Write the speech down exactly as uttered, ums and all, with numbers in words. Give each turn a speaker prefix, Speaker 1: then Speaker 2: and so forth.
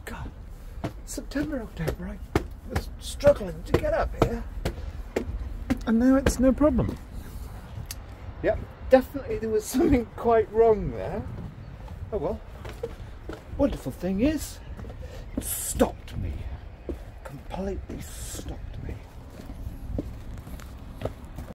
Speaker 1: God, September, October, I was struggling to get up here. And now it's no problem. Yep, definitely there was something quite wrong there. Oh well. Wonderful thing is, it stopped me. Completely stopped.